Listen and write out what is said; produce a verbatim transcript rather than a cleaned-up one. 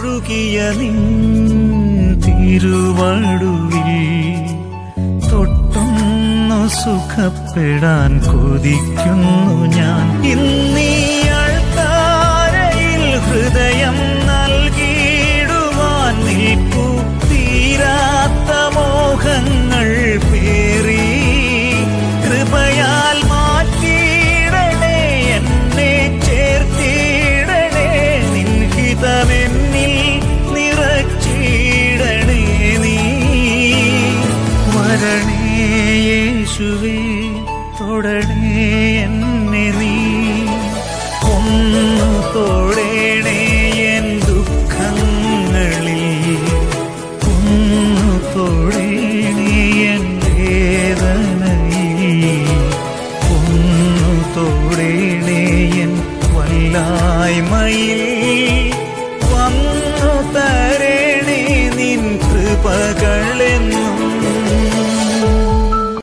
ഒഴുകിയ നിൻ തിരുവടുവിൽ തൊട്ടൊന്നു സുഖപ്പെടാൻ കൊതിക്കുന്നു ഞാൻ. ഇന്നീ അൾത്താരയിൽ ഹൃദയം നൽകിയിടുവാൻ നിൽപ്പു. തീരാത്ത മോഹങ്ങൾ പേറി കൃപയാൽ മാറ്റിയിടണേ, എന്നെ ചേർത്തിടണേ, നിൻഹിതമെന്നിൽ നിറച്ചിടണേ നീ. വരണേ യേശുവേ, തൊടണേ എന്നെ നീ, ഒന്നു തൊടണേ എൻ ദുഃഖങ്ങളിൽ, ഒന്നു തൊടണേ എൻ വേദനയിൽ, ഒന്നു തൊടണേ എൻ വല്ലായ്മയിൽ, വന്നു തരണേ നിൻ കൃപകളെന്ന്